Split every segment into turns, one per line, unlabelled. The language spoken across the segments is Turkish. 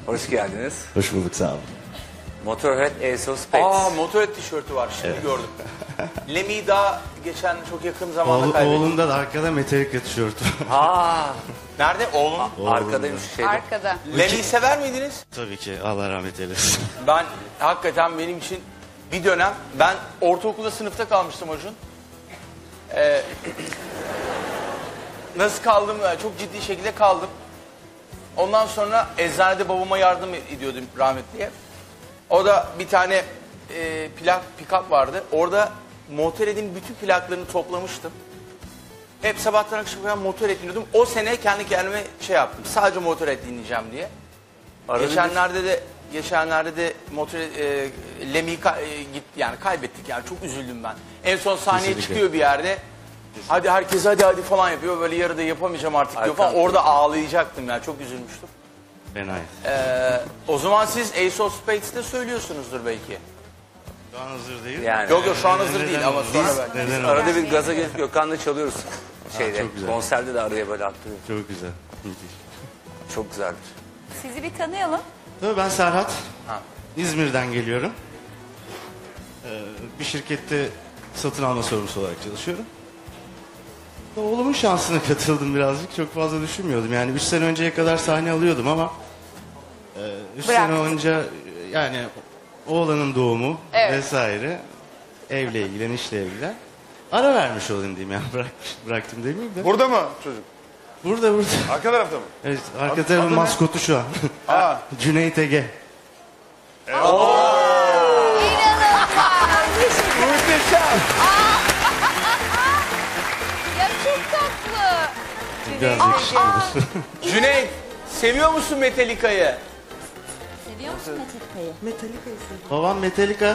Hoş geldiniz.
Hoş bulduk, sağ olun.
Motorhead Ace of Spades.
Aa, Motorhead tişörtü var, şimdi gördüm. Lemmy daha geçen çok yakın zamanda kaybettim.
Oğlunda da arkada Metallica tişörtü.
Aa,
Nerede? Oğlum.
arkadaymış şeyde.
Arkada.
Lemmy'yi sever miydiniz?
Tabii ki, Allah rahmet eylesin.
Ben hakikaten benim için bir dönem, ben ortaokulda sınıfta kalmıştım Acun. Nasıl kaldım? Çok ciddi şekilde kaldım. Ondan sonra eczanede babama yardım ediyordum rahmetliye. O da bir tane pick-up vardı. Orada Motorhead'in bütün plaklarını toplamıştım. Hep sabahtan akşama kadar Motorhead dinliyordum. O sene kendi kendime şey yaptım. Sadece Motorhead dinleyeceğim diye. Geçenlerde de Motorhead Lemmy'yi yani kaybettik, yani çok üzüldüm ben. En son sahneye
Kesinlikle.
çıkıyor bir yerde. Hadi herkes hadi falan yapıyor. Böyle yarıda yapamayacağım artık diyor falan. Orada ağlayacaktım yani, çok üzülmüştüm.
Fena.
O zaman siz Ace of Spades'te söylüyorsunuzdur belki.
Şu an hazır değil.
Yani.
Yok şu an hazır
Neden
değil ama
olmasın?
sonra belki.
Neden
Arada
olmasın?
bir gaza gelip Gökhan'la çalıyoruz. Şeyde,
çok güzel.
konserde de araya böyle attırıyor.
Çok güzel. Müthiş.
Çok güzeldir.
Sizi bir tanıyalım.
Tabii ben Serhat.
Ha.
İzmir'den geliyorum. Bir şirkette satın alma sorumlusu olarak çalışıyorum. Oğlumun şansına katıldım birazcık. Çok fazla düşünmüyordum. Yani 3 sene önceye kadar sahne alıyordum ama 3 sene
Bıraktın.
önce yani oğlanın doğumu
Evet.
vesaire evle ilgilen, işle ilgilen. Ara vermiş olayım diyeyim yani. Bıraktım demeyeyim de.
Burada mı çocuk?
Burada.
Arka tarafta mı?
Evet, arka tarafın
adı ne?
maskotu şu an.
Aa,
Cüneyt Ege.
Muhteşem.
Ya çok tatlı.
Biraz yakışıklıdır.
Cüneyt, seviyor musun Metallica'yı?
Seviyor musun Metallica'yı?
Babam Metallica.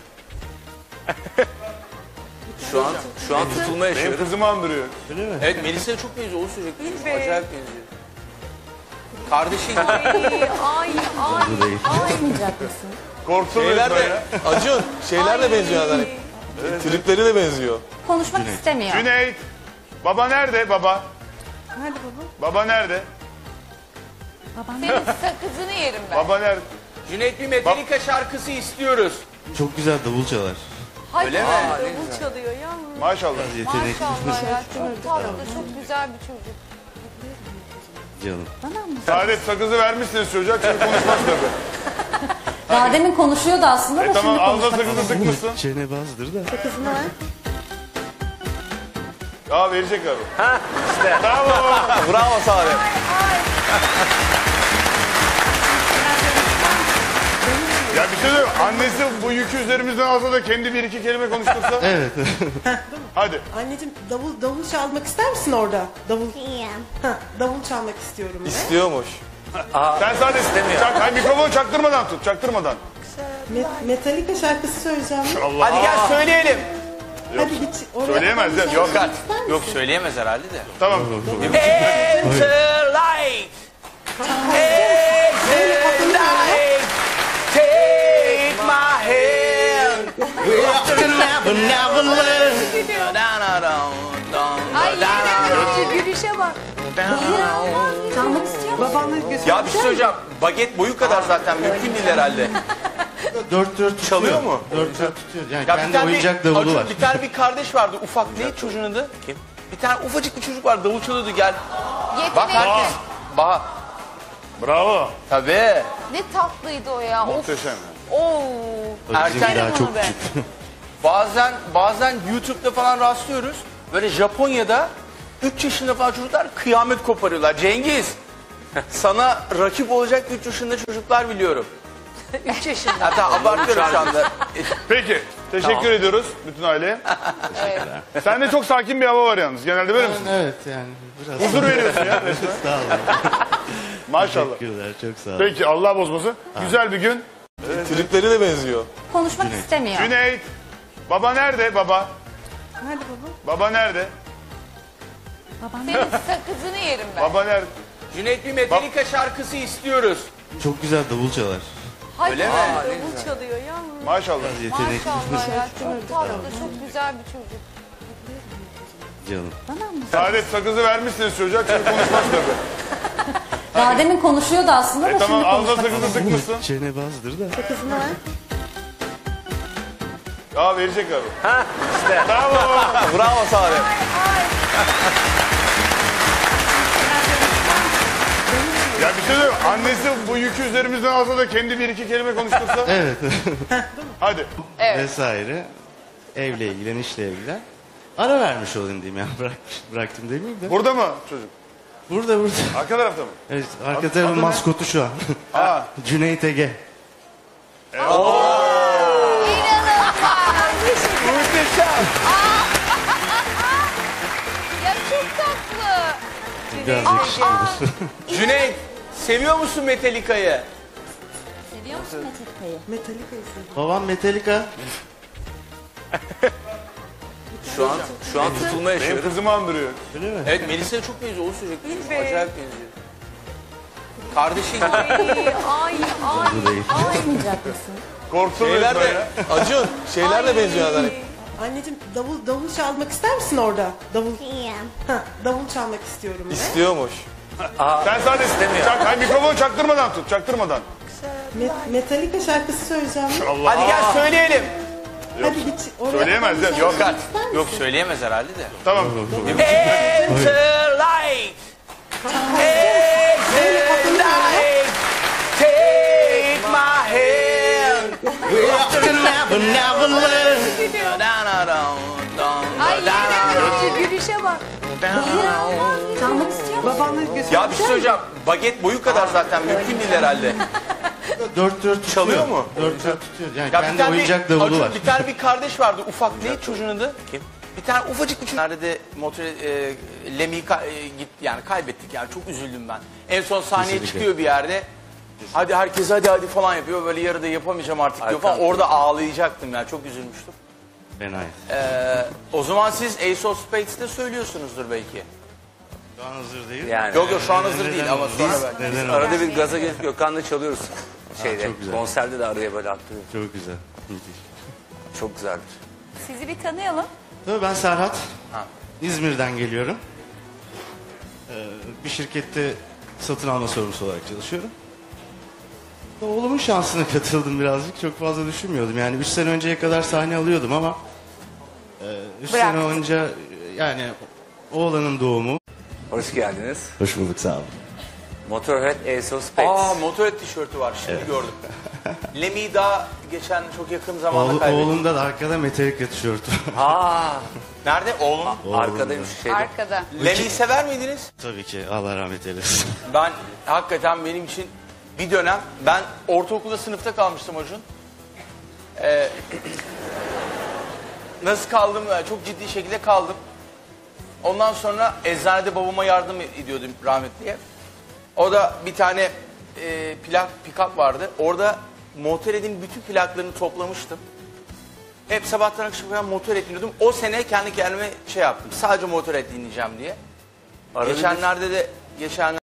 Şu an tutulma
benim
yaşıyoruz.
kızımı andırıyor.
Öyle mi?
Evet, Melisa'ya çok benziyor. Onu söyleyecektim. Çok acayip benziyor. Kardeşi gibi.
Ay.
Bu değil.
Korktum
Şeyler
resmen
de,
ya.
Acun, şeyler de benziyor hani. Tripleri de benziyor.
Konuşmak istemiyor.
Cüneyt, baba nerede baba?
Hadi baba.
Baba nerede?
Senin sakızını yerim ben.
Baba nerede?
Cüneyt, bir Metallica şarkısı istiyoruz.
Çok güzel davul çalar.
Hadi.
Öyle mi?
Davul çalıyor yalnız.
Maşallah.
Biraz yetenekli.
Maşallah ya, çok tatlı, çok güzel bir çocuk.
Canım.
Saadet sakızı vermişsiniz çocuğa, çünkü konuşmaz tabii.
Daha demin konuşuyordu aslında da
Tamam,
şimdi
ağzına
konuşmak
sakızı sıkmışsın.
Çenebazdır da.
Aa, verecek abi.
Ha işte.
Bravo.
Bravo Saadet.
Ya bir şey söyleyeyim, annesi bu yükü üzerimizden alsa da kendi bir iki kelime konuştursa.
Evet.
Hadi.
Anneciğim davul çalmak ister misin orada? Davul. Davul çalmak istiyorum ben.
İstiyormuş.
Sen sadece çak, hayır, mikrofonu çaktırmadan tut, çaktırmadan.
Metallica şarkısı söyleyeceğim.
Allah.
Hadi gel söyleyelim.
Hadi git oraya.
Söyleyemez ya.
Yok artık. Yok, söyleyemez herhalde de.
Tamam.
Enter light. Enter light. Take my hand.
Ay yine gülüşe bak.
çalmak istiyor musun?
Babanla gözü.
Ya bir şey söyleyeceğim. Baget boyu kadar zaten, mümkün değil herhalde.
Dört tutuyor.
Çalıyor mu?
Dört tutuyor. Yani
Ya
kendi oyuncak davulu
Acun,
var.
bir tane bir kardeş vardı, ufak, neydi çocuğun adı? Kim? Bir tane ufacık bir çocuk var, davul çalıyordu, gel. Bak
Yetenek.
herkes. Bak.
Bravo.
Tabii.
Ne tatlıydı o ya. Of.
Muhteşem.
Oo.
Bizimki
erken
daha
onu
çok
be.
küçük.
Bazen YouTube'da falan rastlıyoruz. Böyle Japonya'da 3 yaşında falan çocuklar kıyamet koparıyorlar. Cengiz, sana rakip olacak 3 yaşında çocuklar biliyorum.
3 yaşında.
Hatta abartıyorum şu anda.
Peki. Teşekkür ediyoruz bütün aileye. Sende çok sakin bir hava var yalnız. Genelde böyle misin?
Evet yani biraz.
Huzur veriyorsun ya resmen.
Sağ olun.
Maşallah.
Teşekkürler, çok sağ olun.
Peki, Allah bozmasın. Güzel bir gün.
Tripleri de benziyor.
Konuşmak istemiyor.
Cüneyt, baba nerede baba?
Hadi baba.
Baba nerede?
Senin sakızını yerim ben.
Baba nerede?
Cüneyt, bir Metallica şarkısı istiyoruz.
Çok güzel davul çalar.
Hadi.
Öyle mi?
Davul çalıyor yalnız.
Maşallah.
Biraz yetenekli.
Maşallah ya, çok tatlı, çok güzel bir çocuk.
Canım.
Saadet sakızı vermişsiniz çocuğa, çünkü konuşmaz tabii.
Daha demin konuşuyordu aslında da
Tamam
şimdi
ağzına
konuşmak
sakızı sıkmışsın.
Çenebazdır da.
Kızına ver.
Aa verecek abi.
Ha işte.
Bravo.
Bravo Sare.
Ya bir şey söyleyeyim. Annesi bu yükü üzerimizden alsa da kendi bir iki kelime konuştursa.
Evet.
Hadi.
Vesaire. Evle ilgilen, işle ilgilen. Ara vermiş olayım diyeyim yani. Bıraktım demeyeyim de.
Burada mı çocuk?
Burada.
Arka tarafta mı?
Evet, arka tarafın
adı ne?
maskotu şu an.
Aa.
Cüneyt Ege.
Muhteşem.
Ya çok tatlı.
Biraz yakışıklıdır.
Cüneyt, seviyor musun Metallica'yı?
Seviyor musun Metallica'yı?
Metallica'yı sev.
Babam Metallica.
Şu an tutulma
Benim
yaşıyoruz.
kızımı andırıyor.
Öyle mi?
Evet, Melisa'ya çok benziyor. O sürekli çok acayip benziyor. Kardeşi gibi.
Ay
Bu değil.
Konuşmayacak mısın?
Korktum
Şeyler
resmen
de
ya.
Acun şeyler de benziyor Adem.
Anneciğim davul çalmak ister misin orada? Davul çalmak istiyorum. de.
İstiyormuş.
Sen sadece hayır, mikrofonu çaktırmadan tut. Çaktırmadan.
Metallica şarkısı söyleyeceğim.
Allah.
Hadi gel söyleyelim.
Hadi git oraya.
Söyleyemez değil mi?
Yok
Ister
artık.
misin?
Yok söyleyemez herhalde de.
Tamam.
Enter light. Enter light. Take my hand.
Ay yine gülüşe bak.
Çalmak istiyor musun?
Babanla götür.
Ya bir şey söyleyeceğim. Baget boyu kadar zaten mümkün değil herhalde.
4 tutuyor.
Çalıyor mu?
4 tutuyor. Yani
Ya
kendi oyuncak davulu
Acun,
var.
bir tane bir kardeş vardı ufak. Neydi çocuğun adı? Kim? Bir tane ufacık bir çocuk. Nerede de motor Lemi'yi gitti yani kaybettik yani çok üzüldüm ben. En son sahneye
Kesinlikle.
çıkıyor bir yerde. Hadi herkes hadi falan yapıyor. Böyle yarıda yapamayacağım artık diyor falan. Orada ağlayacaktım yani çok üzülmüştüm.
Fena.
O zaman siz Ace of Spades'te söylüyorsunuzdur belki.
Şu an hazır değil.
Yani.
Yok şu an hazır
Neden
değil ama sonra
olmaz?
belki.
Neden
Arada
olmaz?
bir gaza gelip Gökhan'la çalıyoruz. Şeyde,
çok güzel.
konserde de araya böyle attırıyor.
Çok güzel. Müthiş.
Çok güzeldir.
Sizi bir tanıyalım.
Tabii ben Serhat.
Ha.
İzmir'den geliyorum. Bir şirkette satın alma sorumlusu olarak çalışıyorum. Oğlumun şansına katıldım birazcık. Çok fazla düşünmüyordum. Yani 3 sene önceye kadar sahne alıyordum ama 3 sene
Bıraktın.
önce yani oğlanın doğumu.
Hoş geldiniz.
Hoş bulduk, sağ olun.
Motorhead Ace of Spades.
Aa Motorhead tişörtü var şimdi gördüm. Lemi'yi daha geçen çok yakın zamanda kaybettim.
Oğlumda da arkada Metallica tişörtü.
Aa,
Nerede? Oğlum.
arkadaymış şeyde.
Arkada.
Lemi'yi sever miydiniz?
Tabii ki, Allah rahmet eylesin.
Ben hakikaten benim için bir dönem ben ortaokulda sınıfta kalmıştım Acun. Nasıl kaldım? Çok ciddi şekilde kaldım. Ondan sonra eczanede babama yardım ediyordum rahmetliye. O da bir tane pick-up vardı. Orada Motorhead'in bütün plaklarını toplamıştım. Hep sabahtan akşama kadar Motorhead dinliyordum. O sene kendi kendime şey yaptım. Sadece Motorhead dinleyeceğim diye.
Arada bir-
Geçenlerde